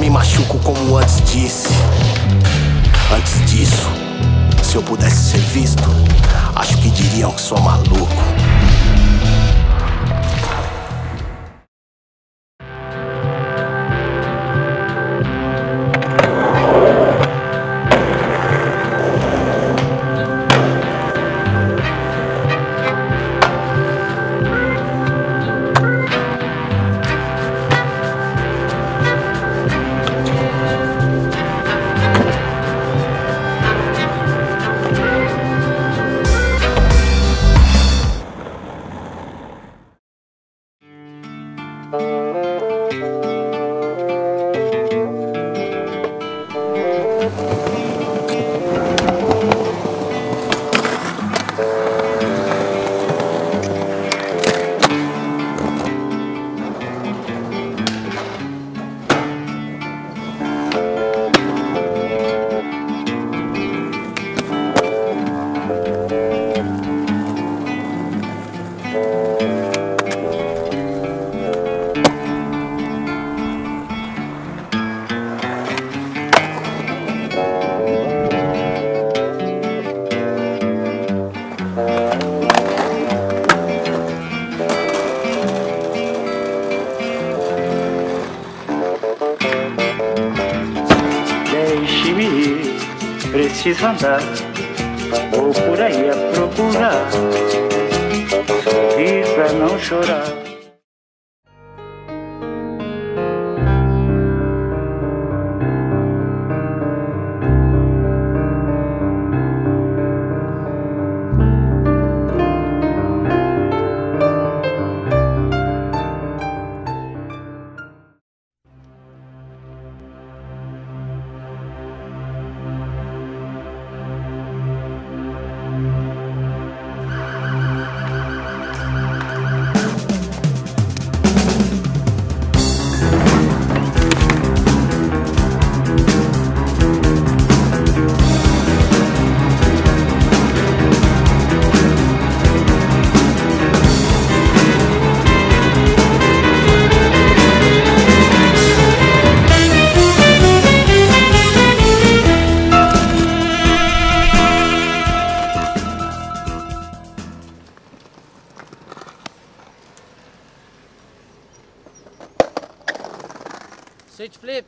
me machuco como antes disse. Antes disso, se eu pudesse ser visto, acho que diriam que sou maluco. Deixe-me ir, preciso andar, vou por aí a procurar, sorrir pra não chorar. Switch flip.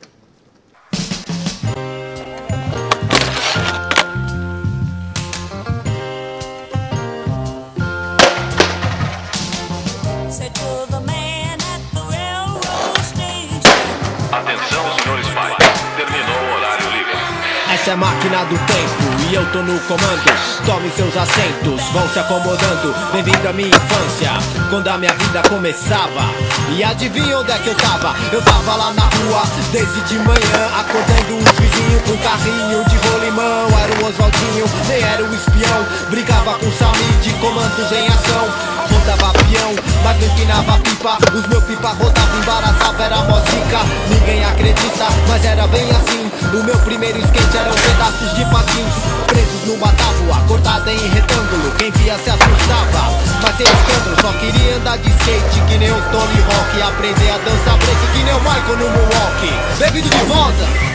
Atenção, senhores pais. Terminou o horário livre. Essa é a máquina do tempo e eu tô no comando. Tome seus assentos, vão se acomodando. Bem-vindo à minha infância, quando a minha vida começava. E adivinha onde é que eu tava? Eu tava lá na rua, desde de manhã, acordando os vizinhos com carrinho de rolimão. Era o Oswaldinho, nem era o espião. Brigava com o Sami de comandos em ação. Rodava peão, mas não empinava pipa. Os meus pipa rodavam, embaraçava, era música. Ninguém acredita, mas era bem assim. O meu primeiro skate eram pedaços de patins presos numa tábua, cortada em retângulo. Quem via se assustava, mas sem escândalo. Só queria andar de skate que nem o Tony Hawk, aprender a dançar break que nem o Michael no Milwaukee. Bem-vindo de volta!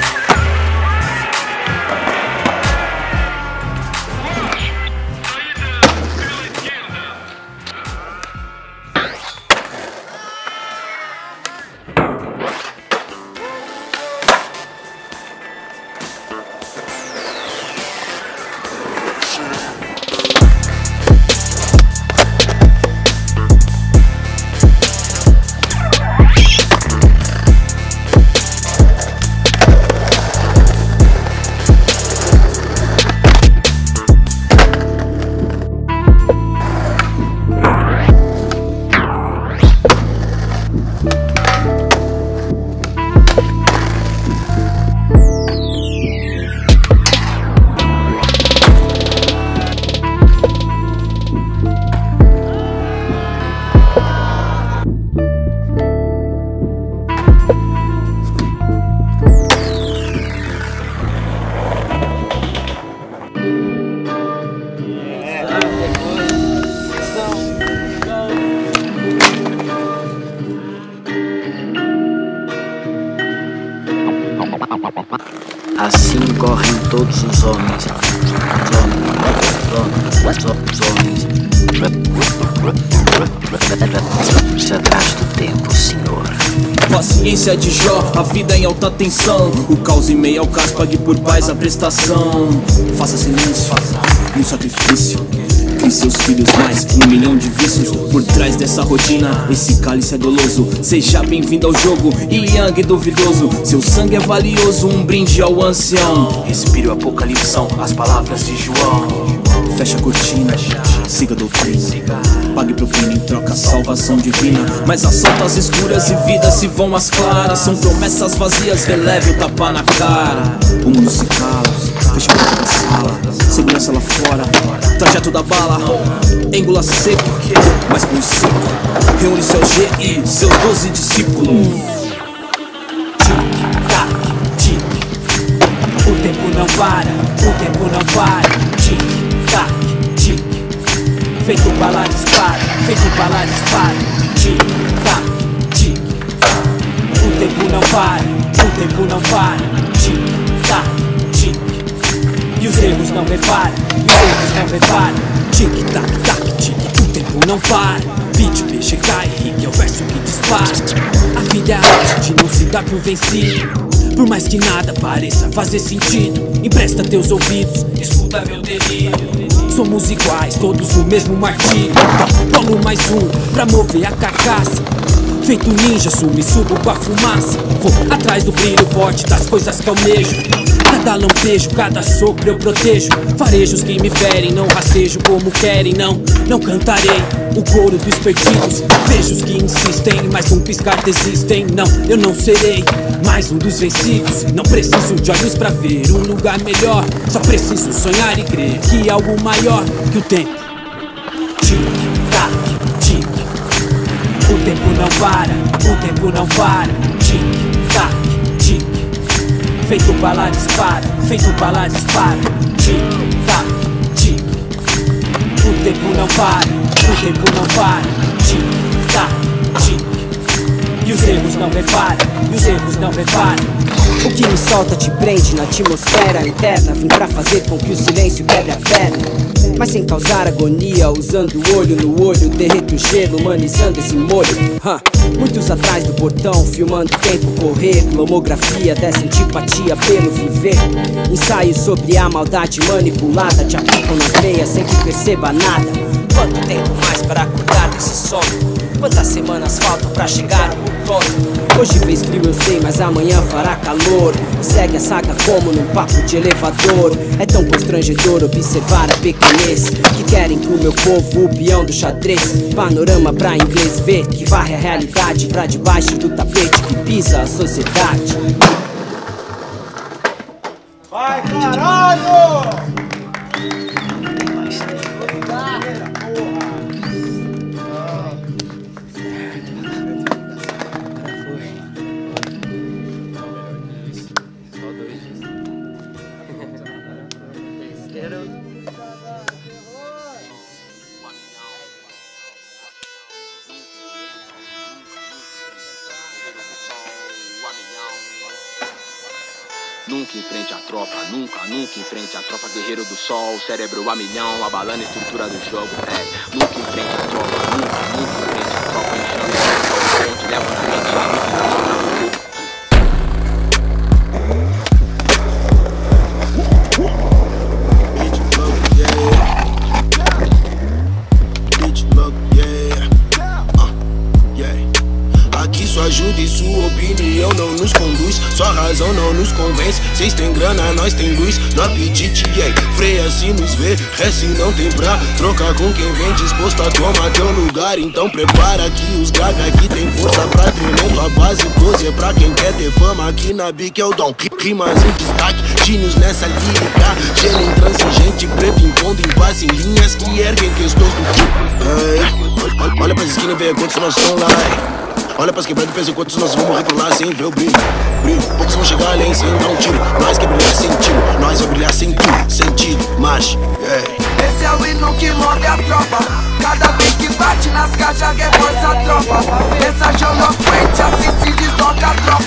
todos os homens. Atrás do tempo, senhor. Paciência de Jó, a vida em alta tensão. O caos em meio ao caos, pague por paz a prestação. Faça silêncio, no sacrifício. Crie seus filhos mais 1 milhão de vícios. Por trás dessa rotina, esse cálice é doloso. Seja bem-vindo ao jogo, Yang duvidoso. Seu sangue é valioso, um brinde ao ancião. Respire o apocalipsão, as palavras de João. Fecha a cortina, siga a doutrina. Pague propina em troca, salvação divina. Mas assaltos escuras e vidas se vão às claras. São promessas vazias, releve o tapa na cara. O mundo se cala, fecha a porta da sala. Segurança lá fora, trajeto da bala. Êngula seco, mas bom seco. Reúne seu G e seus 12 discípulos. Tic-tac, tic. O tempo não para, o tempo não para. Tic-tac, tic. Feito bala dispara, feito bala dispara. Tic-tac, tic. O tempo não para, o tempo não para. Tic-tac, tic. E os erros não reparam, os erros não reparam. Tic-tac-tac, tic. O tempo não para. Beat, BGK, Henrique é o verso que dispara. A vida é a arte de não se dar por vencido. Por mais que nada pareça fazer sentido, empresta teus ouvidos, escuta meu delírio. Somos iguais, todos no mesmo martírio. Então, toma mais um pra mover a carcaça. Feito ninja, sumo e subo com a fumaça. Vou atrás do brilho forte das coisas que almejo. Cada lampejo, cada sopro eu protejo. Farejos que me ferem, não rastejo como querem. Não cantarei o coro dos perdidos. Vejo os que insistem, mas num piscar desistem. Não, eu não serei mais um dos vencidos. Não preciso de olhos pra ver um lugar melhor. Só preciso sonhar e crer que algo maior que o tempo. Tic-tac, tic. O tempo não para, o tempo não para. Tic-tac, tic. Feito bala dispara, feito bala dispara. Tic-tac, tic. O tempo não para, o tempo não para. Tic-tac, tic. E os erros não reparam, e os erros não reparam. O que me solta te prende na atmosfera interna. Vim pra fazer com que o silêncio quebre a perna, mas sem causar agonia. Usando o olho no olho, derreto o gelo, humanizando esse molho. Muitos atrás do portão, filmando o tempo correr. Glomografia dessa antipatia pelo viver. Ensaios sobre a maldade manipulada. Te aplicam na veia sem que perceba nada. Quanto tempo mais para acordar desse sono? Quantas semanas faltam pra chegar ao outono? Hoje fez frio eu sei, mas amanhã fará calor. E segue a saga como num papo de elevador. É tão constrangedor observar a pequenez que querem pro meu povo o peão do xadrez. Panorama pra inglês ver que varre a realidade pra debaixo do tapete que pisa a sociedade. Vai, caralho! Nunca em frente à tropa, nunca em frente à tropa. Guerreiro do sol, cérebro a milhão, abalando a estrutura do jogo. Nunca em frente à tropa, nunca em frente à tropa. Enchendo o ponte, leva na mente a Sua ajuda e sua opinião não nos conduz. Sua razão não nos convence. Cês tem grana, nós tem luz no apetite, freia se nos vê, se não tem pra trocar com quem vem disposto a tomar teu lugar. Então prepara que os gaga aqui tem força pra tremendo. A base 12 é pra quem quer ter fama. Aqui na bica é o dom, rimas em destaque, gênios nessa lírica. Gênio intransigente, preto impondo impasse em linhas que erguem questões do tipo. Olha pras esquinas e vê quantos nós estão lá. Olha pras quebradas e pensa quantos nós vamos morrer por lá sem ver o brilho. Poucos vão chegar além sem dar um tiro. Nós que brilhar sem tiro, nós vamos brilhar sem tudo. Sentido, marcha, Esse é o hino que move a tropa. Cada vez que bate nas caixas reforça a tropa. Mensagem eloquente, assim se desloca a tropa.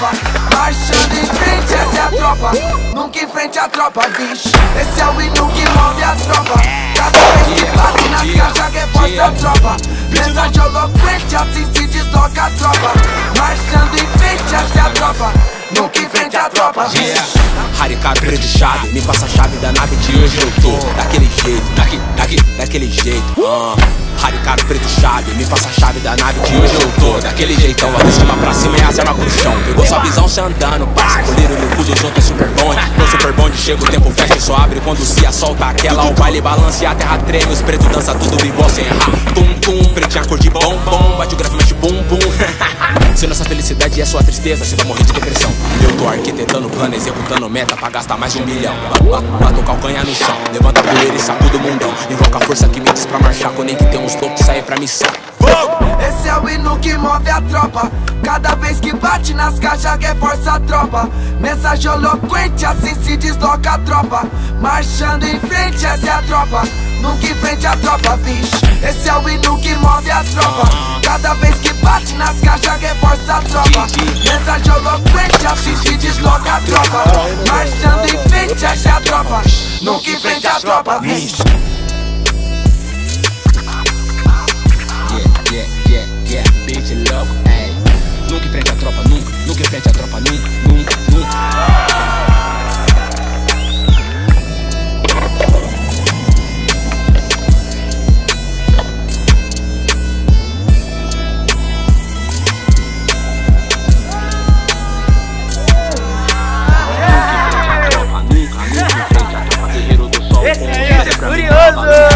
marchando em frente, essa é a tropa. Nunca em frente a tropa, bicho. Esse é o hino que move a tropa. Cada vez que bate nas caixas reforça a tropa. Mensagem eloquente, assim se desloca a tropa. Marchando em frente, essa é a tropa. Nunca em frente a tropa, bicho. Haricaro preto de chave, me passa a chave da nave de hoje eu tô daquele jeito, daquele jeito. Haricaro preto de chave, me passa a chave da nave de hoje eu tô daquele jeitão. Lá de cima pra cima e as armas pro chão. Pegou sua visão cê andando, passa colírio no cu dos outros é super bonde. No super bonde chega o tempo fecha e só abre quando se assolta aquela. O baile balança e a terra treme, os pretos dança tudo igual sem errar. Tum tum, pretinha cor de bombom, bate o grave mexe bum bum. Se nossa felicidade é sua tristeza, você vai morrer de depressão. Eu tô arquitetando plano, executando meta pra gastar mais de 1 milhão. Bato o calcanhar no chão, levanta a poeira e sacuda o mundão. Invoca a força que me diz pra marchar, quando nem que tem uns loucos sair pra missão. Esse é o hino que move a tropa. Cada vez que bate nas caixas reforça a tropa. Mensagem eloquente, assim se desloca a tropa. Marchando em frente, essa é a tropa. Nunca em frente a tropa, bicho. Esse é o hino que move a tropa. Cada vez que bate nas caixas reforça a tropa. Mensagem eloquente, assim se desloca a tropa. Marchando em frente, essa é a tropa. Nunca em frente a tropa, bicho. Yeah, bitch louco, ayy. Nunca em frente a tropa, nunca em frente a tropa, nunca. Esse aí é curioso!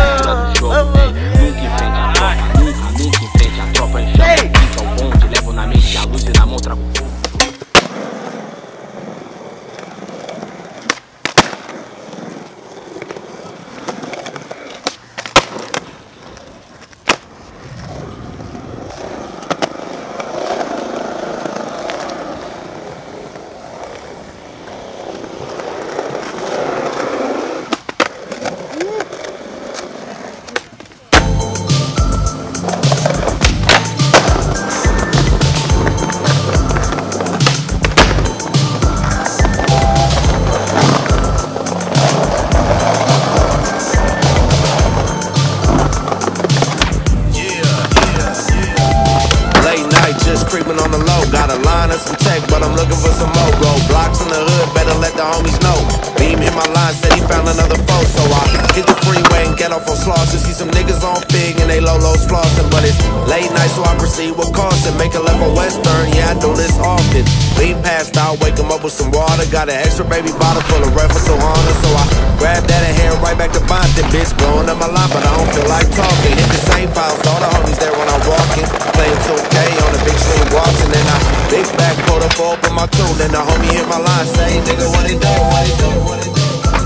Creeping on the low, got a line of some tech, but I'm looking for some more roadblocks in the hood, better let the homies know. Beam hit my line, said he found another foe, so I hit the freeway and get off on Slauson. See some niggas on Fig and they low-lows flossing, but it's late night, so I proceed with caution. Make a left on Western, yeah, I do this often. Lean passed out, wake him up with some water, got an extra baby bottle full of Reference Honor, so I grab that and head right back to Bonton. Bitch blowing up my line, but I don't feel like talking. Hit the same files, all the homies there when I'm walking, playing 2K on the big screen watching, and I big back pulled up, open my tune, and the homie hit my line, say, nigga, what he do, what he do, what he do?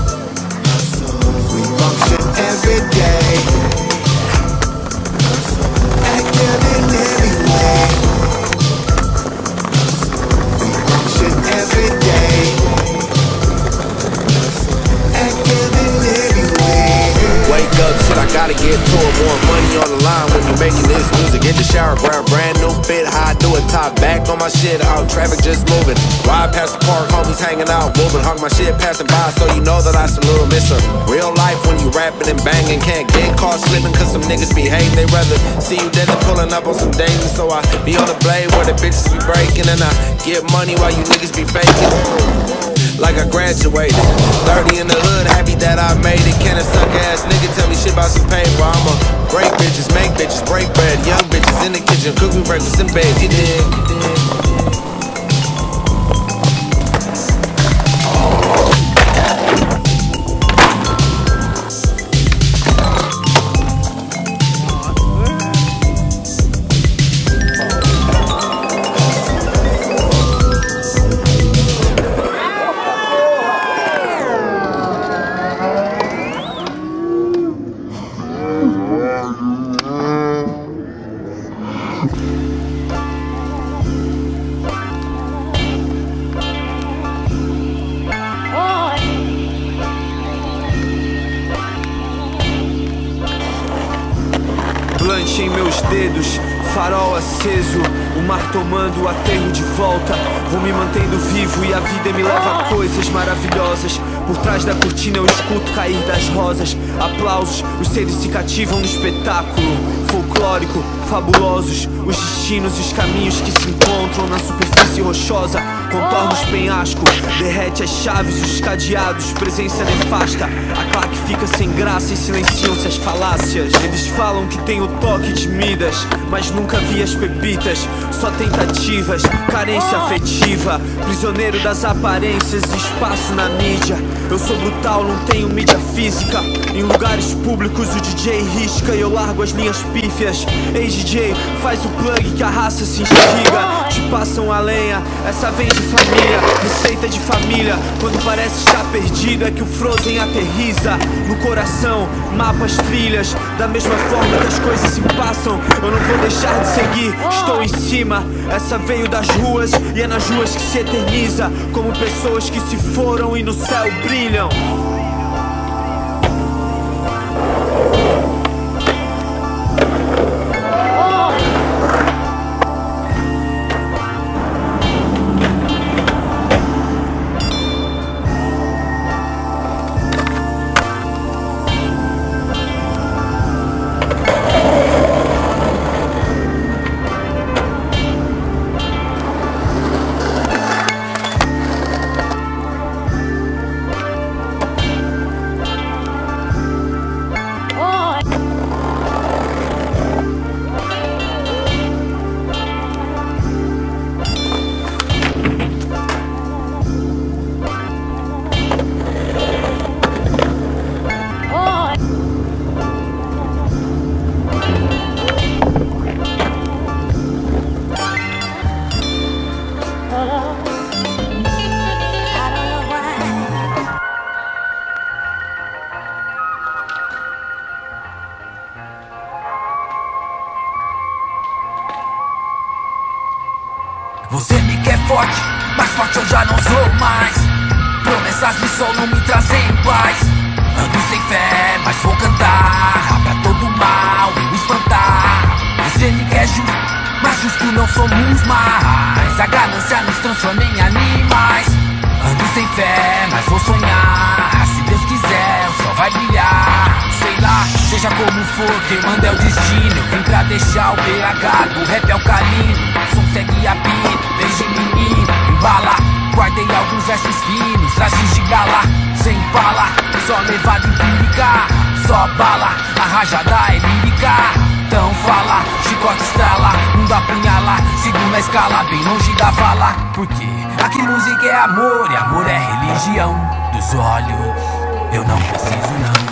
We function every day, active in every way. We function every day, active in every way. Wake up, shit, I gotta get to it. More money on the line when you're making this music. Get the shower, grab brand new fit, how I do it. Top back on my shit, out traffic just moving. Ride past the park, homies hanging out, moving. Hug my shit passing by, so you know that I some little misser. Real life when you rapping and banging, can't get caught slipping cause some niggas be hating. They rather see you dead than pulling up on some danger. So I be on the blade where the bitches be breaking, and I get money while you niggas be faking. Like I graduated, 30 in the hood, happy that I made it. Can a suck ass nigga tell me shit about some paper? I'm a break bitches, make bitches, break bread. Young bitches in the kitchen, cook me breakfast in bed. You dig? Em meus dedos, farol aceso, o mar tomando o aterro de volta. Vou me mantendo vivo e a vida me leva a coisas maravilhosas. Por trás da cortina eu escuto cair das rosas. Aplausos, os seres se cativam no espetáculo folclórico, fabulosos, os destinos e os caminhos que se encontram na superfície rochosa. Contorna os penhascos, derrete as chaves, os cadeados, presença nefasta. A claque fica sem graça e silenciam-se as falácias. Eles falam que tem o toque de Midas, mas nunca vi as pepitas, só tentativas, carência afetiva. Prisioneiro das aparências, espaço na mídia. Eu sou brutal, não tenho mídia física. Em lugares públicos o DJ risca e eu largo as linhas pífias. Ei DJ, faz o plug que a raça se instiga. Te passam a lenha, essa vem de família, receita de família. Quando parece estar perdido é que o Frozen aterriza no coração, mapas, trilhas. Da mesma forma que as coisas se passam, eu não vou deixar de seguir. Estou em cima, essa veio das ruas e é nas ruas que se eterniza. Como pessoas que se foram e no céu brilham. Você me quer forte, mas forte eu já não sou mais. Promessas de sol não me trazem paz. Ando sem fé, mas vou cantar pra todo mal espantar. Você me quer justo, mas justo não somos mais. A ganância nos transforma em animais. Ando sem fé, mas vou sonhar. Se Deus quiser, o sol vai brilhar. Sei lá, seja como for, quem manda é o destino. Eu vim pra deixar o BH do rap alcalino. Som segue a beat, desde menino, embala. Guardei alguns versos finos, trajes de gala. Sem bala, só levada empírica. Só bala, a rajada é lírica. Então fala, chicote estrala, mundo apunhala. Sigo na escala, bem longe da vala. Porque aqui música é amor, e amor é religião. Dos olhos, eu não preciso não.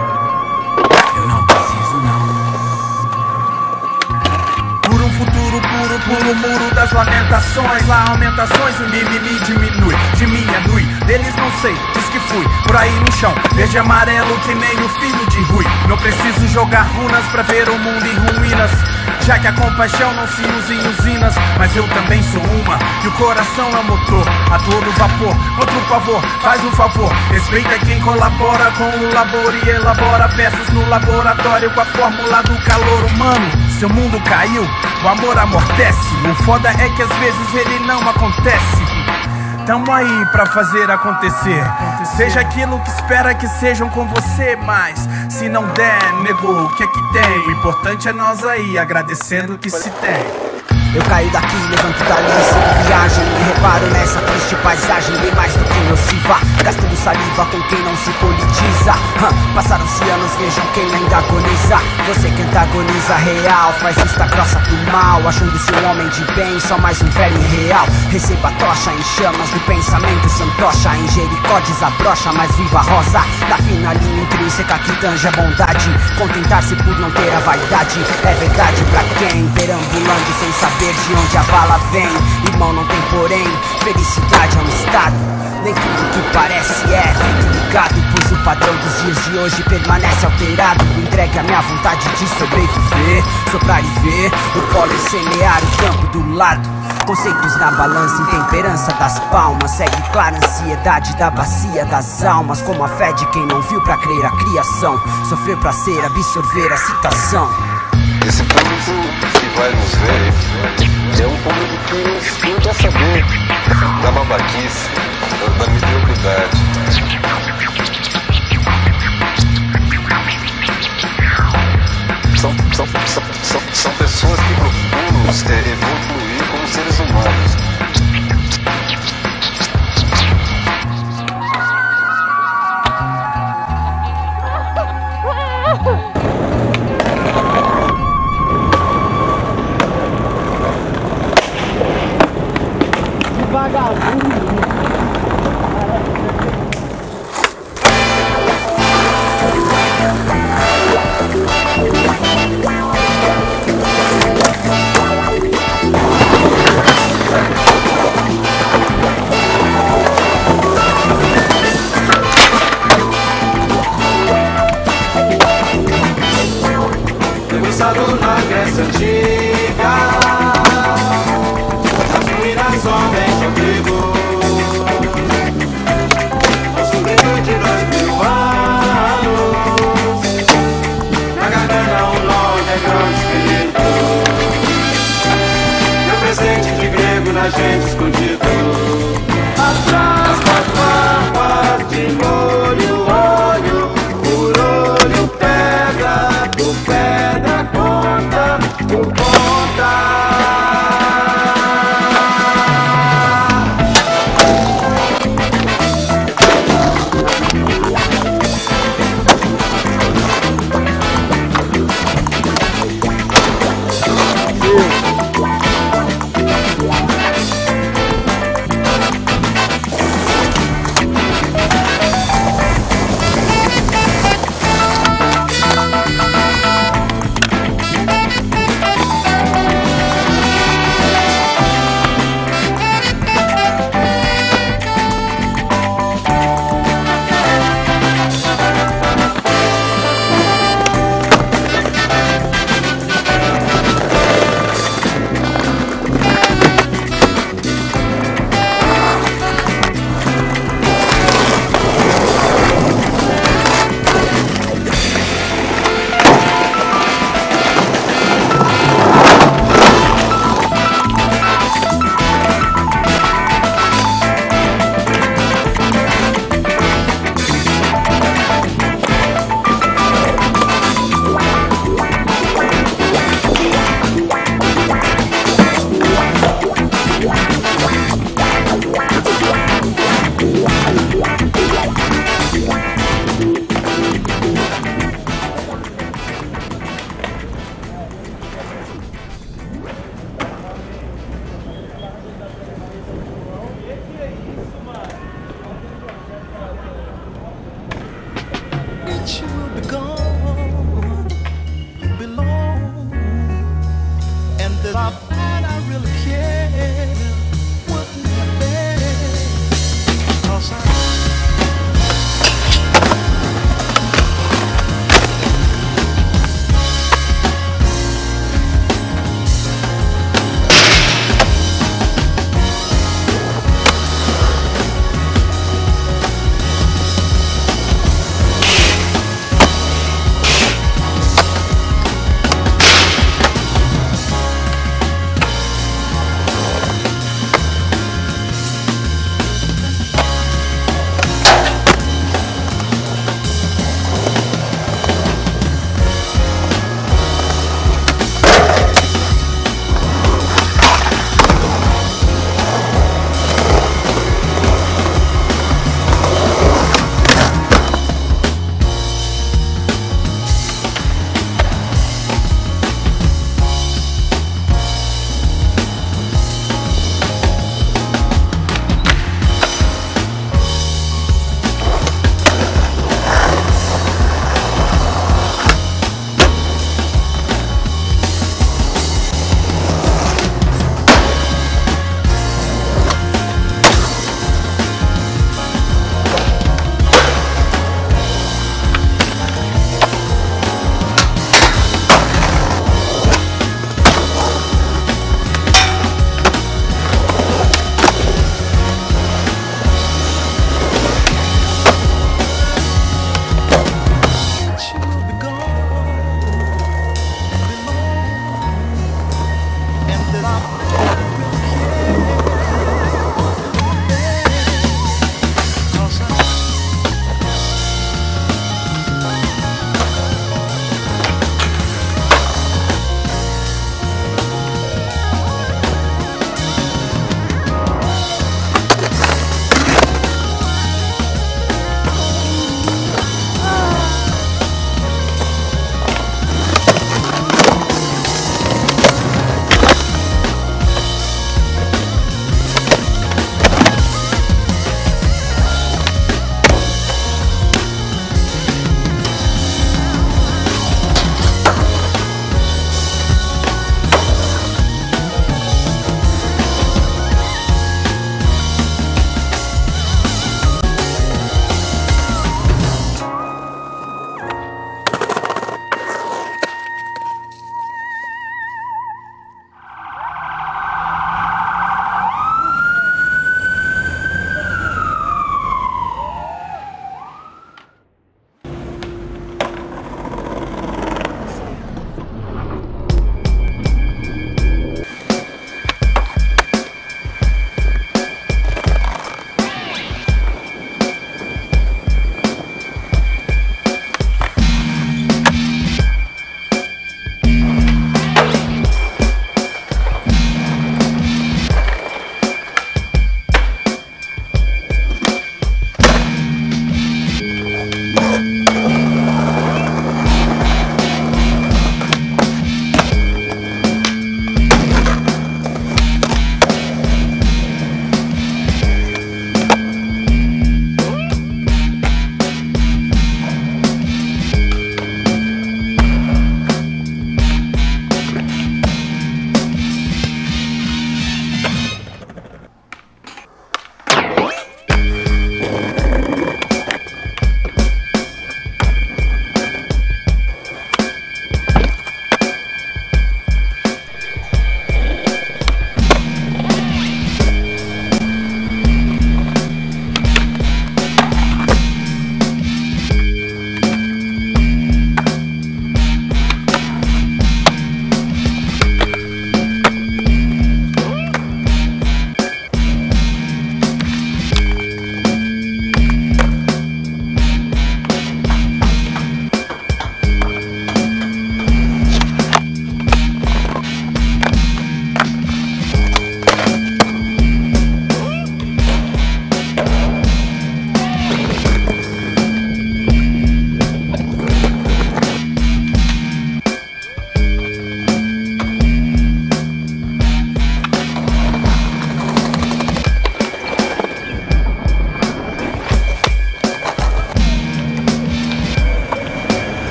Eu não preciso não. Por um futuro puro, pulo o muro das lamentações. Lá aumentações, o mimimi diminui, diminui. Deles não sei, diz que fui por aí no chão, verde e amarelo que nem o filho de Rui. Não preciso jogar runas pra ver o mundo em ruínas, já que a compaixão não se usa em usinas. Mas eu também sou uma, e o coração é o motor. A todo vapor, contra o pavor, faz um favor. Respeita quem colabora com o labor e elabora peças no laboratório com a fórmula do calor humano. Seu mundo caiu, o amor amortece. O foda é que às vezes ele não acontece. Tamo aí pra fazer acontecer. Seja aquilo que espera que sejam com você. Mas se não der, negou, o que é que tem? O importante é nós aí, agradecendo o que se tem. Eu caio daqui, levanto dali, sigo viagem. Me reparo nessa triste paisagem, bem mais do que nociva. Gastando saliva com quem não se politiza. Passaram-se anos, vejam quem ainda agoniza. Você que antagoniza real, faz vista grossa pro mal, achando-se um homem de bem, só mais um velho irreal. Receba a tocha em chamas do pensamento, santocha. Em Jericó desabrocha, mas viva a rosa. Na fina linha intrínseca que tange a bondade. Contentar-se por não ter a vaidade. É verdade pra quem, perambulando sem saber de onde a bala vem. Irmão, não tem porém, felicidade é um estado. Nem tudo que parece é feito ligado, pois o padrão dos dias de hoje permanece alterado. Entregue a minha vontade de sobreviver, soprar e ver o pólen semear o campo do lado. Conceitos na balança, intemperança das palmas. Segue clara a ansiedade da bacia das almas, como a fé de quem não viu pra crer a criação. Sofrer pra ser, absorver a citação. Esse povo vai nos ver é um público que não quer saber da babaquice, da mediocridade. São pessoas que procuram evoluir como seres humanos. Debruçado na Grécia Antiga, as ruínas homens antigos, construído de 2000 anos, na garganta um nome é grande espírito, meu presente de grego na gente escondido, atrás das papas de molho, olho por olho, pedra por pedra, conta por conta.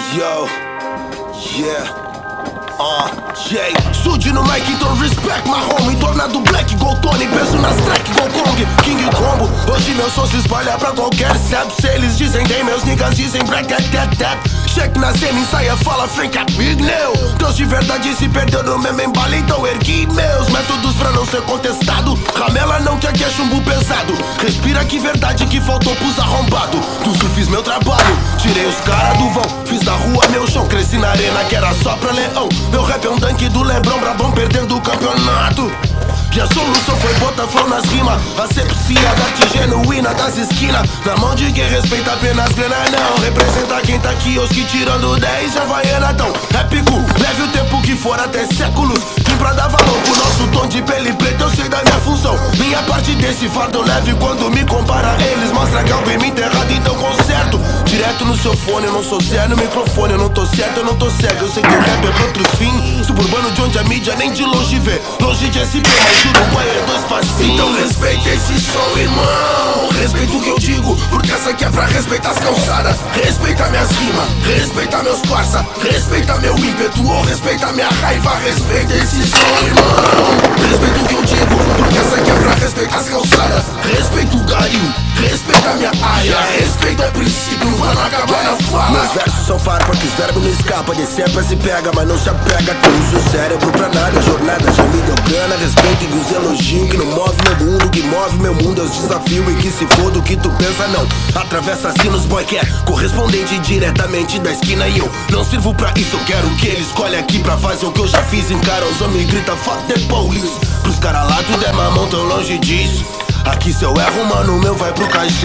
Yo, yeah. Jay, Sude no mic, então respect my homie. Tornado black, igual Tony, peso nas track, igual Kong, King Combo. Hoje meu som se espalha pra qualquer step. Se eles dizem tem, meus niggas dizem break that. Check na cena, ensaia, fala Frank at Big Neo. Deus de verdade se perdeu no mesmo embalo, então ergui meus métodos pra não ser contestado. Ramela não quer que é chumbo pesado. Respira que verdade que faltou pros arrombado. Tudo fiz meu trabalho, tirei os caras do vão. Fiz da rua meu chão, cresci na arena que era só pra leão. Meu rap é um dunk do Lebron, brabão perdendo o campeonato. Minha solução foi botar flow nas rimas. Asepsia da arte genuína das esquinas. Na mão de quem respeita apenas grana não. Representa quem tá aqui, os que tirando 10 Havaiana tão épico, leve o tempo que for até séculos. Vim pra dar valor pro nosso tom de pele preta. Eu sei da minha função, minha parte desse fardo leve. Quando me compara a eles, mostra que alguém me enterrado, então conserto. Direto no seu fone, eu não sou zero no microfone. Eu não tô certo, eu não tô cego. Eu sei que o rap é pra outros fins. Suburbano de onde a mídia nem de longe vê. Longe de SP, mas Uruguai é 2 passinhos. Então respeita esse som, irmão. Respeita o que eu digo, porque essa aqui é pra respeitar as calçadas. Respeita minhas rimas, respeita meus parça. Respeita meu ímpeto ou respeita minha raiva. Respeita esse som, irmão. Respeita o que eu digo, porque essa aqui é pra respeitar as calçadas. Respeita o gario, respeita minha área. Respeita o princípio, pra não acabar na fala. Meus versos são farpa que os verbos não escapam. De sempre se pega, mas não se apega. Que uso o cérebro pra nada, a jornada já me deu grana. Respeito e os elogios que não move meu mundo. Que move meu mundo é os desafios e que se foda o que tu pensa não. Atravessa sinos, boy, que é correspondente diretamente da esquina. E eu não sirvo pra isso, eu quero que ele escolhe aqui pra fazer o que eu já fiz. Encara os homens e grita fuck the police. Pros caras lá tudo é mamão, tão longe disso. Aqui se eu erro, mano, meu vai pro caixão.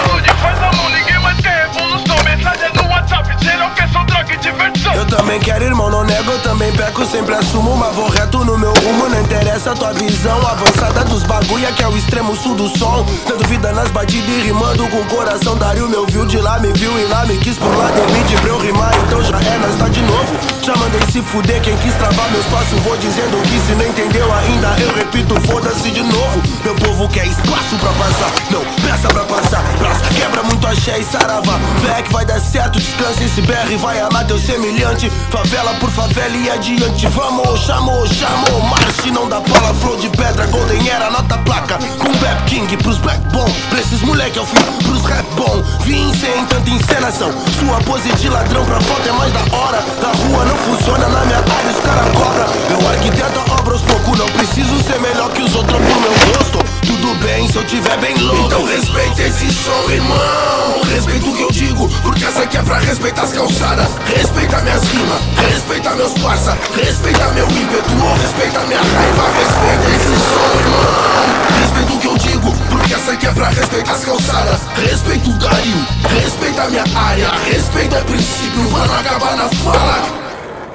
Faz amor, ninguém mais quer revolução. Mensagem no WhatsApp, geral quer só droga e diversão. Eu também quero, irmão, não nego, eu também peco, sempre assumo. Mas vou reto no meu rumo, não interessa a tua visão avançada dos bagulha que é o extremo sul do som. Dando vida nas batidas e rimando com o coração. Dario meu viu de lá, me viu e lá me quis por lá. Deu beat pra eu rimar, então já é, nós tá de novo. Já mandei se fuder, quem quis travar meus passos. Vou dizendo que se não entendeu ainda, eu repito, foda-se de novo. Meu povo quer espaço pra passar, não peça pra passar. Braço quebra muito axé e sarava. Fé que vai dar certo, descansa esse BR vai amar teu semelhante. Favela por favela e adiante. Vamos, chamou, marche, não dá bola. Flow de pedra, golden era, nota placa. Com Bap King pros black bom. Pra esses moleque é o fim, pros rap bom. Vim sem tanta encenação. Sua pose de ladrão pra foto é mais da hora. Da rua não funciona, na minha área os cara cobra. Eu arquiteto a obra aos poucos. Não preciso ser melhor que os outros pro meu gosto. Tudo bem se eu tiver bem louco. Então respeita esse som, irmão. Respeita o que eu digo, porque essa aqui é pra respeitar as calçadas. Respeita minhas rimas, respeita meus parça. Respeita meu ímpeto ou respeita minha raiva. Respeita esse som, irmão. Respeita o que eu digo, porque essa aqui é pra respeitar as calçadas. Respeita o gario, respeita minha área. Respeita o princípio, pra não acabar na fala.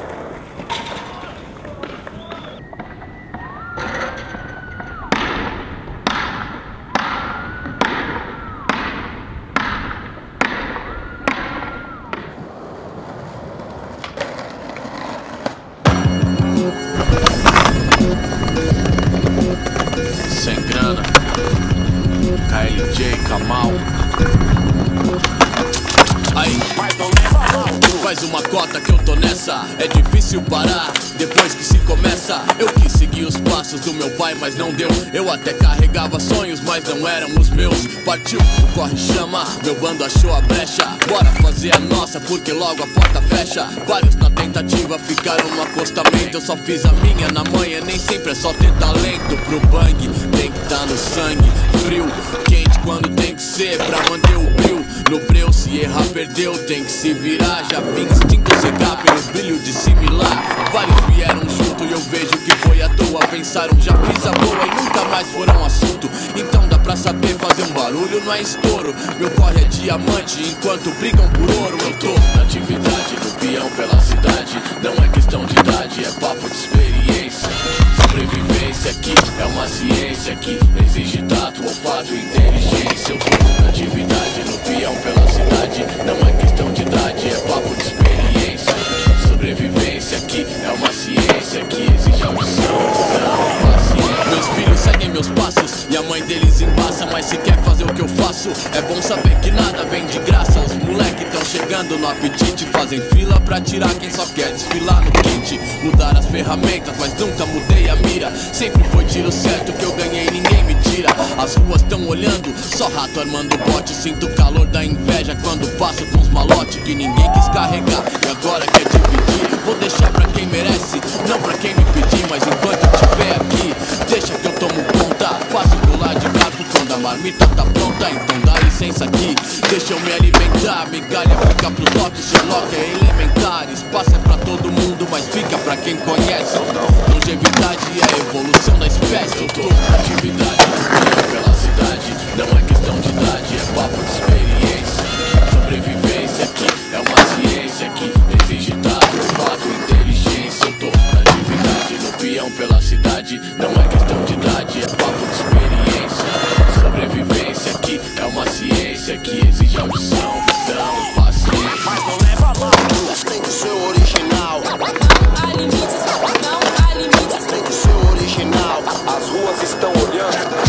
Sem grana, KLJ, Kamal. Aí, faz uma cota que eu tô nessa. É difícil parar depois que se começa. Eu quis seguir os passos do meu pai, mas não deu. Eu até carregava sonhos, mas não eram os meus. Partiu, o corre chama, meu bando achou a brecha. Bora fazer a nossa, porque logo a porta fecha. Vários na tentativa ficaram no acostamento. Eu só fiz a minha na manhã, nem sempre é só ter talento. Pro bang, tem que tá no sangue. Frio, quente quando tem que ser, pra manter o brilho. No breu, se errar, perdeu, tem que se virar. Já vi instinto cegar pelo brilho dissimilar. Vários vieram junto e eu vejo que foi à toa. Pensaram, já fiz a boa e nunca mais foram assunto. Então dá pra saber fazer um barulho, não é estouro. Meu corre é diamante, enquanto brigam por ouro. Eu tô na atividade, no peão pela cidade. Não é questão de idade, é papo de experiência. Sobrevivência aqui é uma ciência que exige tato, olfato e inteligência. Eu tô na atividade, no peão pela cidade. Não é questão de idade, é papo de experiência. Sobrevivência aqui é uma ciência que exige audição, paciência. Meus filhos seguem meus passos e a mãe deles embaça. Mas se quer fazer o que eu faço, é bom saber que nada vem de graça. Os moleque tão chegando no apetite, fazem fila pra tirar quem só quer desfilar no kit. Mudar as ferramentas, mas nunca mudei a mira. Sempre foi tiro certo que eu ganhei, ninguém me tira. As ruas tão olhando, só rato armando bote. Sinto o calor da inveja quando passo com os malotes que ninguém quis carregar e agora quer dividir. Vou deixar pra quem merece, não pra quem me pedir. Mas enquanto eu estiver aqui, deixa que eu tomo conta. Fácil pular de garfo quando a marmita tá pronta. Então dá licença aqui, deixa eu me alimentar. Migalha fica pro toque, Sherlock é elementar. Espaço é pra todo mundo, mas fica pra quem conhece. Longevidade é a evolução da espécie. Eu tô na atividade, pela cidade. Não é questão de idade, é papo de experiência. Sobrevivência aqui é uma ciência que exige dado, fato, inteligência. Eu tô na atividade, no peão pela cidade. Não é questão de idade, é papo de experiência. Sobrevivência aqui é uma ciência que exige audição, visão, paciência. Mas não leva mal, tem que ser original. Há limites, não há limites. Tem que ser original. As ruas estão olhando.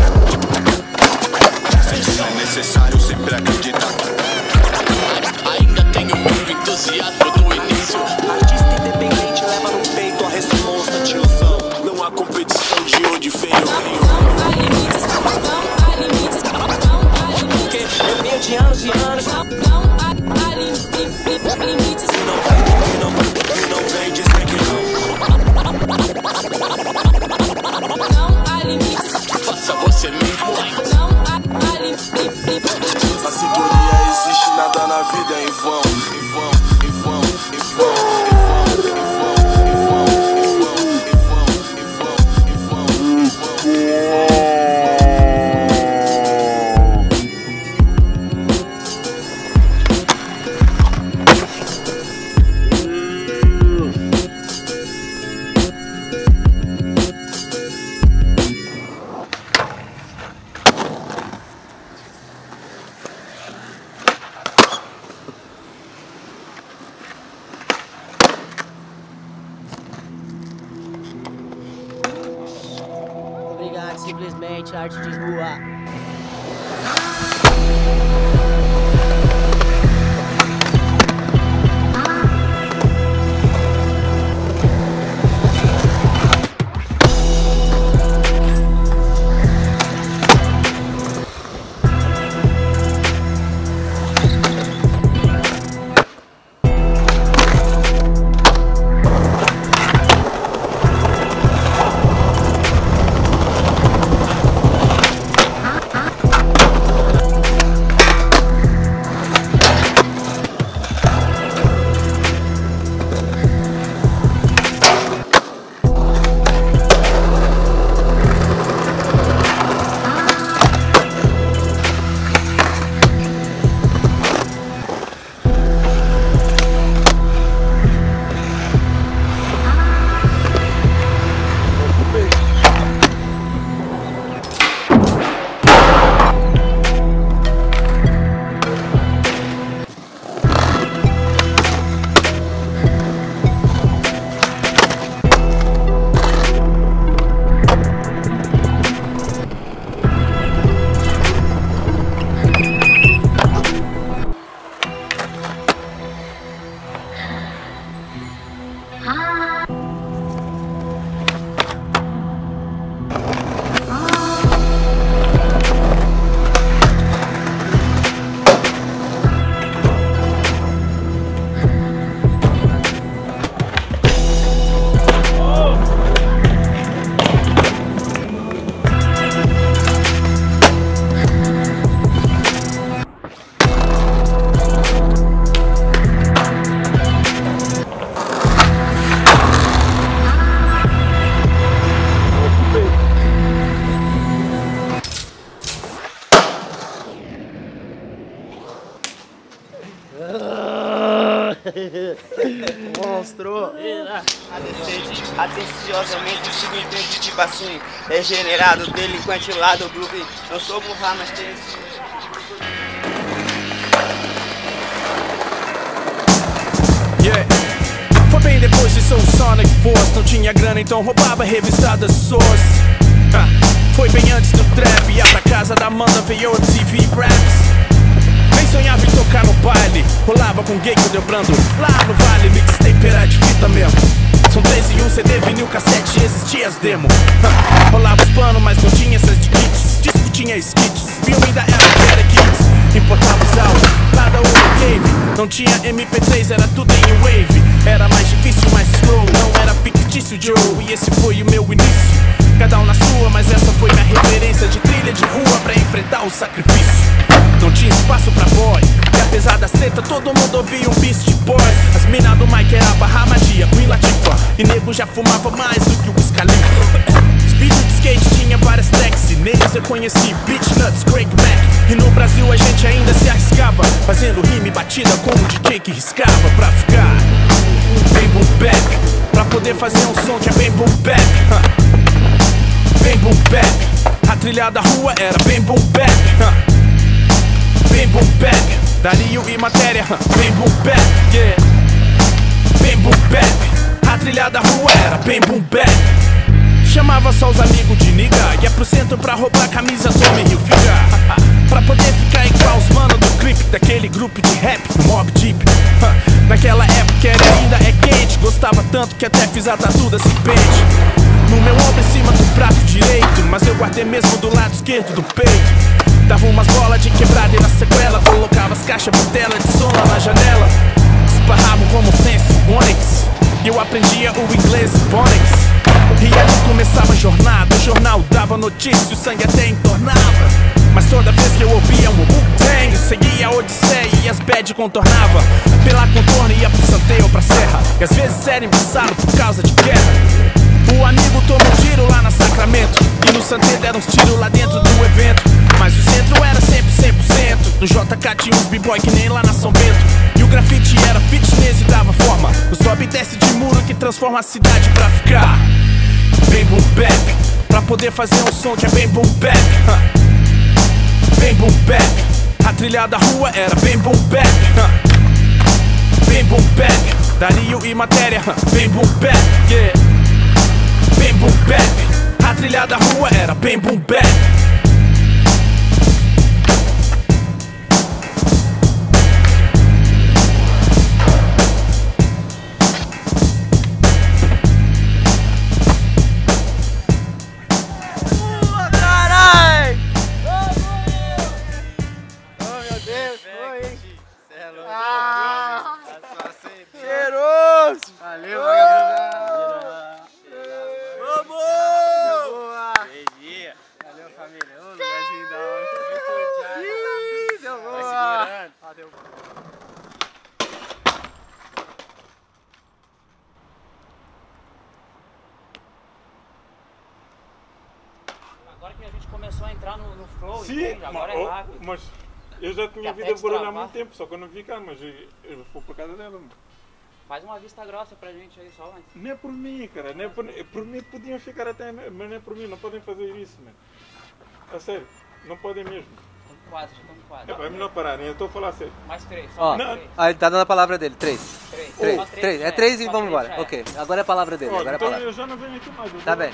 É necessário sempre acreditar. Ainda tenho muito entusiasmo do início. Artista independente leva no peito a resposta, tiozão. Não há competição de onde veio. Não há limites, não há limites. Porque eu venho de anos e anos. Não há limites. Não vem dizer que Não há limites. Faça você mesmo. Não há limites. a sintonia existe, nada na vida é em vão. Em vão, em vão, em vão, em vão, em vão, em vão, em vão, em vão, em vão, em vão, em vão. Obrigado, simplesmente arte de rua. Monstro! Atenciosamente sigo em frente, tipo assim, regenerado, delinquente lá do grupo. Eu sou burra, mas tem esse. Yeah. Foi bem depois de Soul Sonic Force. Não tinha grana, então roubava a revista da Source. Foi bem antes do trap. Ia pra casa da Amanda, veio MTV Raps. Nem sonhava em tocar no baile, rolava com gay quebrando lá no vale. Mixtape era de fita mesmo. São 3 em 1, CD, vinil, cassete, existia as demo. Rolava os planos, mas não tinha essas de kits. Disco tinha skits, filme da era Kids. Importava os áudios, lá da Cave. Não tinha MP3, era tudo em wave. Era mais difícil, mais slow, não era fictício, Joe. E esse foi o meu início. Cada um na sua, mas essa foi minha referência de trilha de rua pra enfrentar o sacrifício. Não tinha espaço pra boy, e apesar das treta todo mundo ouvia um Beast Boys. As mina do Mike era Barra Magia, Queen Latifah, e nego já fumava mais do que o Wiz Khalifa. Os vídeos de skate tinha várias tracks, e neles eu conheci Beach Nuts, Craig Mack. E no Brasil a gente ainda se arriscava, fazendo rima e batida com um DJ que riscava pra ficar bem boom back, pra poder fazer um som que é bem boom back. Bem boom back, a trilha da rua era bem boom back. Bem boom back, Dario e Matéria, bem boom back, yeah. Bem boom back, a trilha da rua era bem boom back. Chamava só os amigos de niga, ia pro centro pra roubar camisa Tommy Hilfiger, pra poder ficar igual os mano do clipe daquele grupo de rap, Mob Deep. Naquela época era ainda é quente, gostava tanto que até fiz a tatu da serpente no meu ombro em cima do braço direito, mas eu guardei mesmo do lado esquerdo do peito. Dava umas bolas de quebrada e na sequela colocava as caixas por tela de som lá na janela. Esparrava o Common Sense, Onyx, e eu aprendia o inglês Bonix. E ali começava a jornada, o jornal dava notícia, o sangue até entornava. Mas toda vez que eu ouvia um Wu-Tang, eu seguia a Odisseia e as bad contornava. Pela contorno ia pro Santeio ou pra Serra, e às vezes era embaçado por causa de guerra. O amigo tomou um tiro lá na Sacramento, e no Santeio deram uns tiros lá dentro do evento. Mas o centro era sempre 100%. No JK tinha uns b-boy que nem lá na São Bento. E o grafite era fitness e dava forma. O sobe e desce de muro que transforma a cidade pra ficar bem boom back, pra poder fazer um som que é bem boom back. Bem boom back, a trilha da rua era bem boom back. Bem boom back, Dario e Matéria, bem boom back, yeah. Bem boom back, a trilha da rua era bem boom back. Agora que a gente começou a entrar no flow, sim, entende? Agora é rápido. Mas eu já tinha ouvido a barulho há muito tempo, só que eu não vi cá, mas eu fui por causa dela. Mano. Faz uma vista grossa pra gente aí só antes. Não é por mim, cara, não é por mim podiam ficar até, mas não é por mim, não podem fazer isso, mano. A sério, não podem mesmo. Quase, já estamos quase. É melhor pararem, eu estou a falar sério. Mais 3, ó. Não. Ah, ele tá dando a palavra dele, 3. 3. É 3 e vamos embora. Ok, agora é a palavra dele. Agora é a então palavra. eu já não venho aqui mais. Tá bem.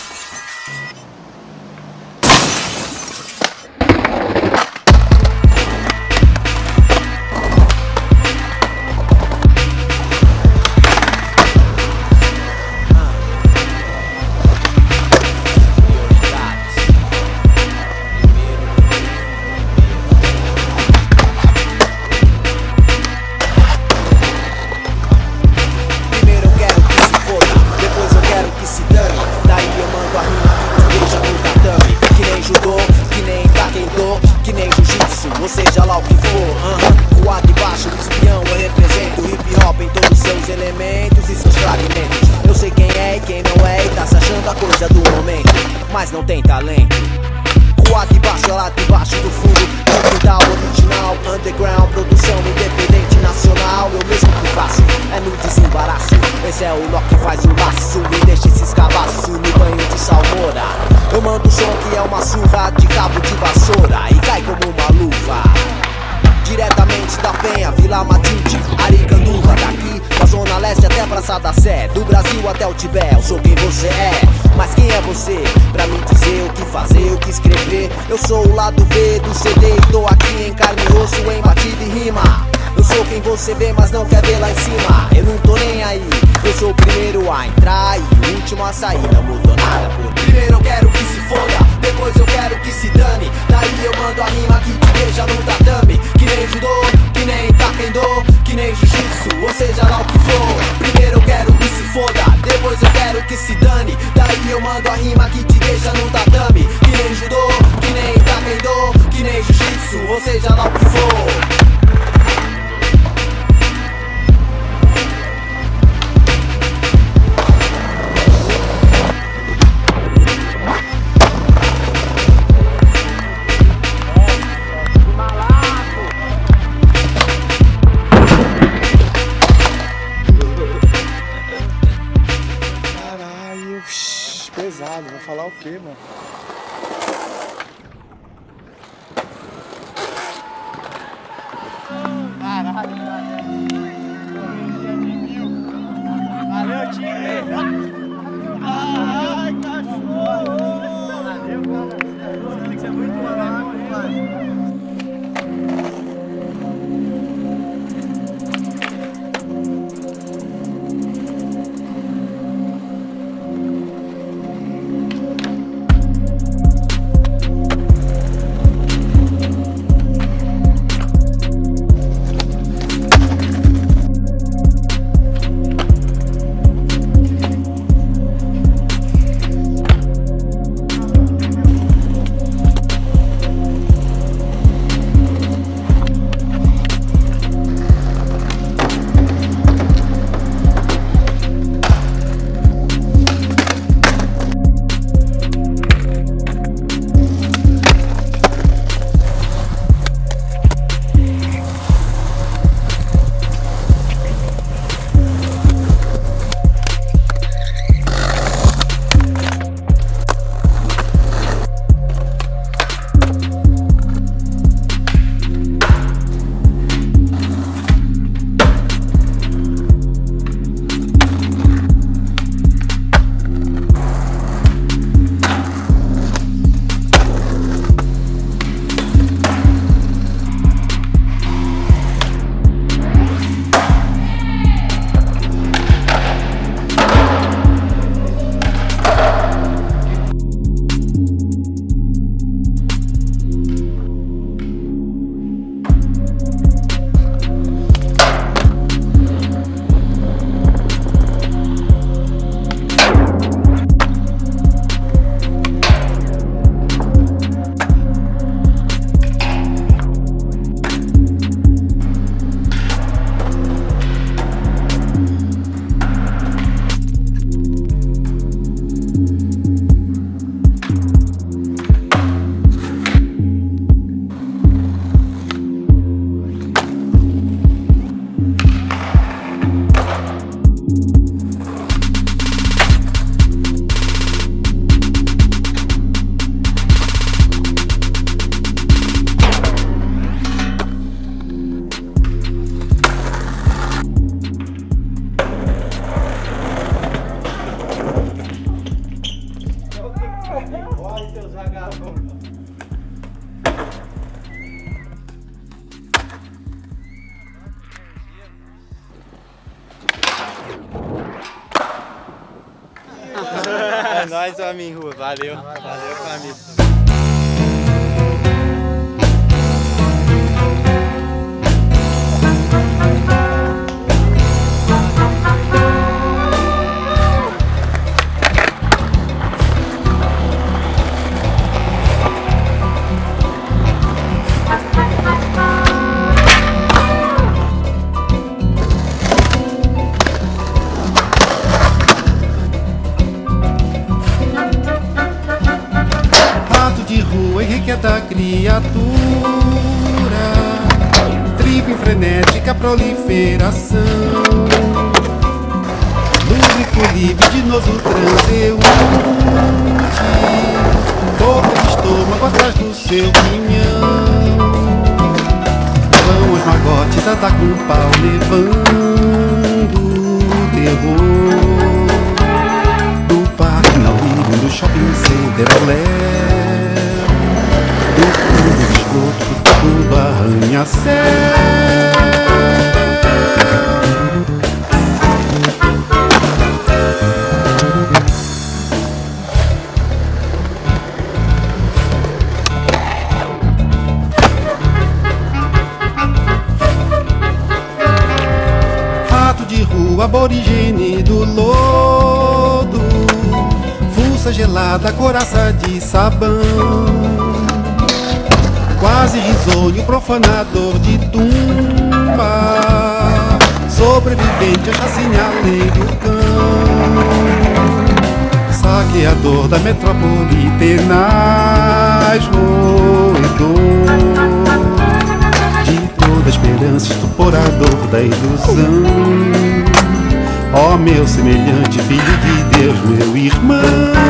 Ou seja lá o que for, Voado embaixo do espião, eu represento hip hop em todos seus elementos e seus fragmentos. Eu sei quem é e quem não é, e tá se achando a coisa do momento, mas não tem talento. Voado embaixo, lá debaixo do fundo, quintal original, underground, produção independente nacional. Eu mesmo que faço, é no desembaraço. Esse é o nó que faz o laço, me deixa esse escavaço no banho de salmoura. Eu mando o som que é uma surra de cabo de vassoura e cai como uma luva. Diretamente da Penha, Vila Matilde, Aricanduva. Daqui da Zona Leste até Praça da Sé, do Brasil até o Tibete. Eu sou quem você é, mas quem é você? você pra me dizer o que fazer, o que escrever. Eu sou o lado B do CD e tô aqui em carne e osso, em batida e rima. Eu sou quem você vê, mas não quer ver lá em cima. Eu não tô nem aí, eu sou o primeiro a entrar e o último a sair. Não mudou nada por primeiro eu quero que se foda, depois eu quero que se dane. Daí eu mando a rima que te deixa no tatame. Que nem judô, que nem taekwondo, que nem jiu-jitsu, ou seja lá o que for. Primeiro eu quero que se foda, depois eu quero que se dane. Daí eu mando a rima que te deixa no tatame. Que nem judô, que nem taekwondo, que nem jiu-jitsu, ou seja lá o que for. Pesado, vou falar o quê, mano? Caralho, valeu, time! Ai, cachorro! Valeu, cara. Tem que ser muito legal, mano. É nóis, homem rua. Valeu. Valeu, família. Inquieta criatura, tribo em frenética proliferação, lúbrico, libidinoso, transeunte, boca de estômago atrás do seu pinhão. Vão os magotes, atacam o pau, levando o terror do parque na origem do chão. shopping center ao léu, do tubo de esgoto, do tubo do arranha-céu. O aborigene do lodo, fuça gelada, coraça de sabão, quase risonho, profanador de tumba, sobrevivente a chacinaleiro cão, saqueador da metrópole tenaz, roedor de toda esperança, estuporador da ilusão. Ó meu semelhante, filho de Deus, meu irmão.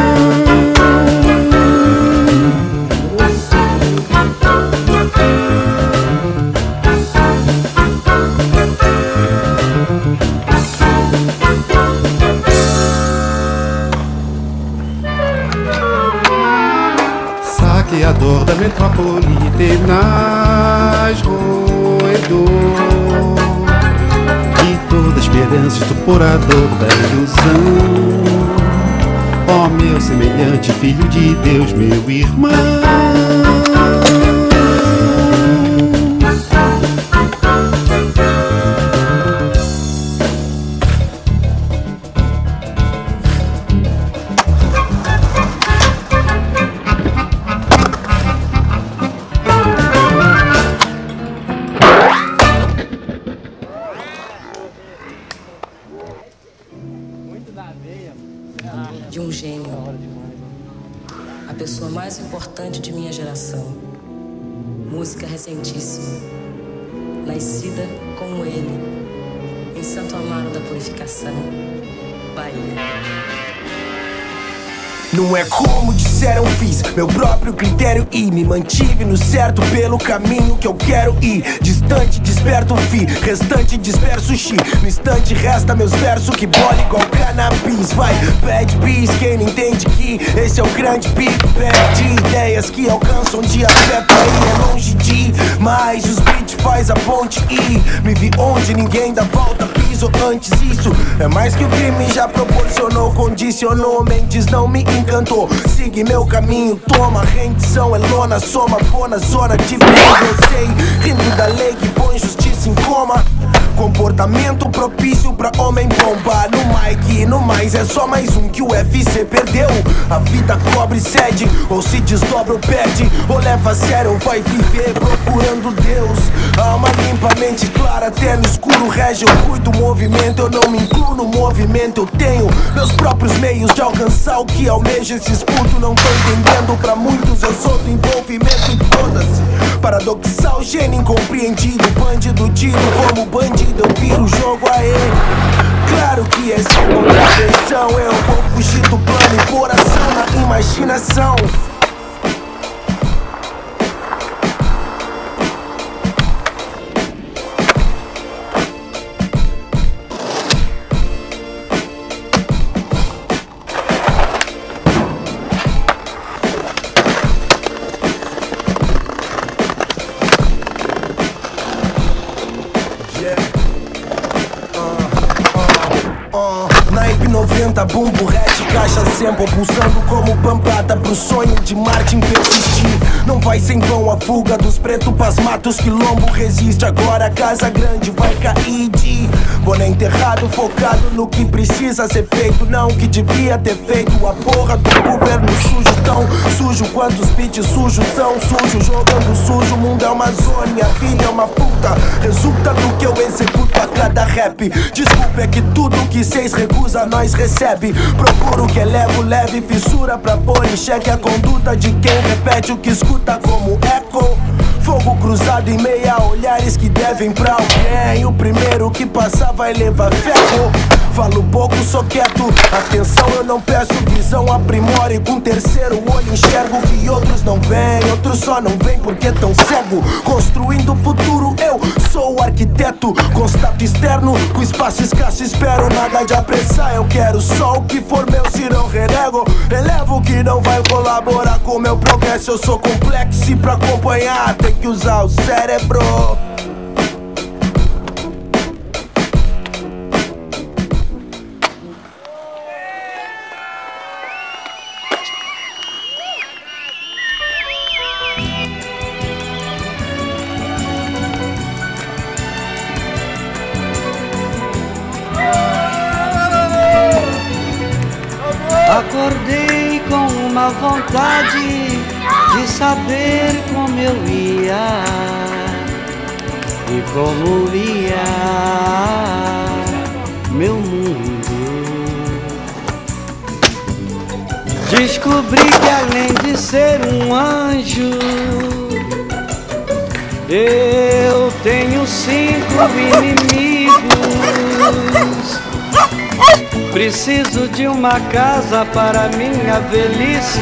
Saqueador da metrópole tenaz, roedor de toda esperança, estuporador da ilusão. Ó meu semelhante, filho de Deus, meu irmão. De um gênio, a pessoa mais importante de minha geração, música recentíssima, nascida como ele, em Santo Amaro da Purificação, Bahia. Não é como disseram, fiz meu próprio critério e me mantive no certo pelo caminho que eu quero ir. Distante, desperto, fi, restante, disperso, xi. No instante resta meus versos que bola igual cannabis. Vai, bad bis, quem não entende que esse é o grande pico. Perde ideias que alcançam um dia perto aí é longe de. Mas os beats faz a ponte e me vi onde ninguém dá volta, piso antes. Isso é mais que o crime já proporcionou, condicionou, mentes não me encantou. Sigue meu caminho, toma rendição, é lona, soma, pô na zona de vida. Eu sei, rindo da lei que põe justiça em coma. Comportamento propício pra homem bomba. No mic, no mais é só mais um que o UFC perdeu. A vida cobre cede, ou se desdobra ou perde, ou leva a sério ou vai viver procurando Deus. Alma limpa, mente clara, até no escuro rege. Eu cuido do movimento, eu não me incluo no movimento. Eu tenho meus próprios meios de alcançar o que almeja. Esses putos não tão entendendo, pra muitos eu sou do envolvimento e foda-se. Paradoxal, gênio incompreendido, bandido tiro como bandido, eu viro o jogo a ele. Claro que é sem contravenção, eu vou fugir do plano e coração na imaginação. Naipe 90, bumbo, red, caixa sample, pulsando como pampata pro sonho de Martin persistir. Não vai sem vão a fuga dos pretos pras matos, quilombo resiste. Agora a casa grande vai cair de boné enterrado, focado no que precisa ser feito, não o que devia ter feito. A porra do governo sujo, tão sujo quanto os beats sujos são sujos, jogando sujo. O mundo é uma zona, minha filha é uma puta. Resulta do que eu executo a cada rap. Desculpa, é que tudo que cês recusa nós recebe. Procuro que elevo leve fissura pra pôr em xeque a conduta de quem repete o que escuta como eco. Fogo cruzado em meia, olhares que devem pra alguém. O primeiro que passar vai levar ferro. Falo pouco, sou quieto. Atenção, eu não peço visão, aprimore. Com terceiro olho enxergo que outros não veem. Outros só não veem porque tão cego. Construindo o futuro, eu sou o arquiteto. Constato externo, com espaço escasso espero nada de apressar. Eu quero só o que for meu, se não renego. Elevo o que não vai colaborar com meu progresso. Eu sou complexo e pra acompanhar tem que usar o cérebro. Acordei com uma vontade de saber como eu ia e como ia meu mundo. Descobri que além de ser um anjo, eu tenho 5 inimigos. Preciso de uma casa para minha velhice,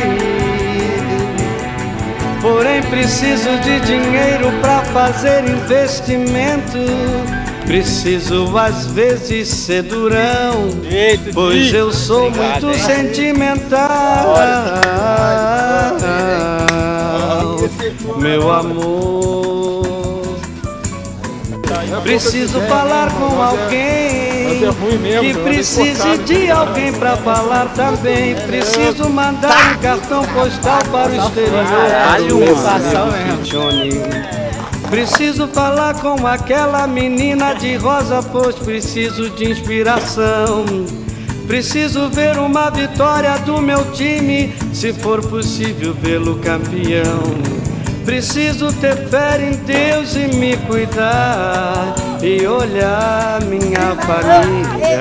porém preciso de dinheiro para fazer investimento. Preciso às vezes ser durão, pois eu sou muito sentimental. Meu amor, preciso falar com alguém que precise de alguém pra falar também. Preciso mandar um cartão postal para o exterior. Preciso falar com aquela menina de rosa, pois preciso de inspiração. Preciso ver uma vitória do meu time, se for possível vê-lo campeão. Preciso ter fé em Deus e me cuidar e olhar minha família.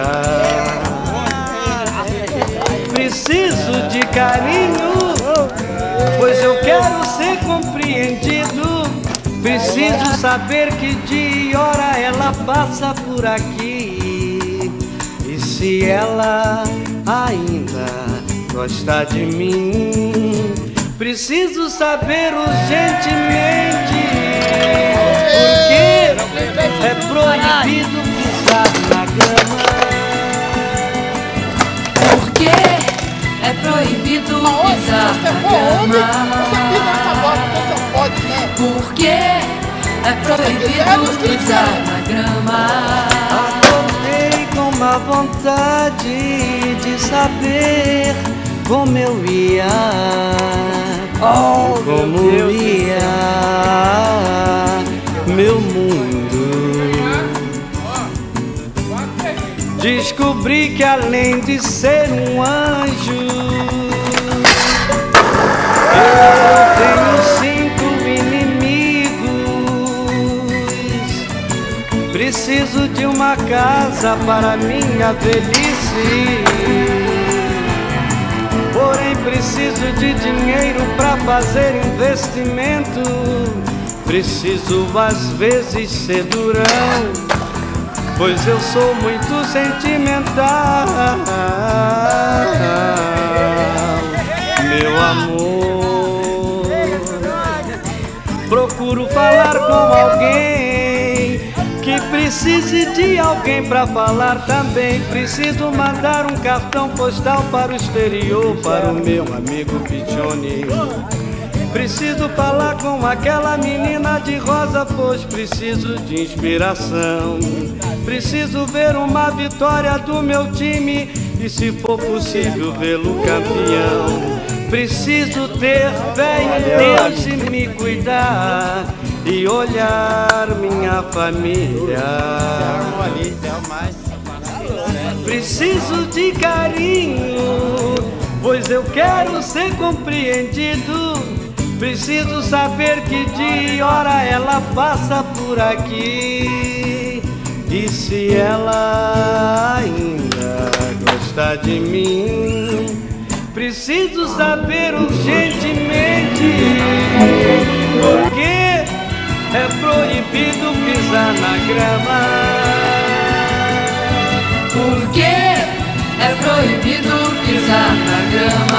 Preciso de carinho, pois eu quero ser compreendido. Preciso saber que dia e hora ela passa por aqui. E se ela ainda gosta de mim, preciso saber urgentemente porque é proibido pisar na grama. Porque é proibido pisar na grama. Porque é proibido pisar na grama. Acordei com uma vontade de saber como eu ia, como ia meu mundo. Descobri que além de ser um anjo, eu tenho 5 inimigos. Preciso de uma casa para minha velhice, porém preciso de dinheiro para fazer investimento. Preciso às vezes ser durão, pois eu sou muito sentimental. Meu amor, procuro falar com alguém que precise de alguém pra falar também. Preciso mandar um cartão postal para o exterior, para o meu amigo Pichone. Preciso falar com aquela menina de rosa, pois preciso de inspiração. Preciso ver uma vitória do meu time e, se for possível, vê-lo campeão. Preciso ter fé em Deus e me cuidar e olhar minha família. Preciso de carinho, pois eu quero ser compreendido. Preciso saber que dia e hora ela passa por aqui. E se ela ainda gosta de mim, preciso saber urgentemente porque é proibido pisar na grama. proibido pisar na grama.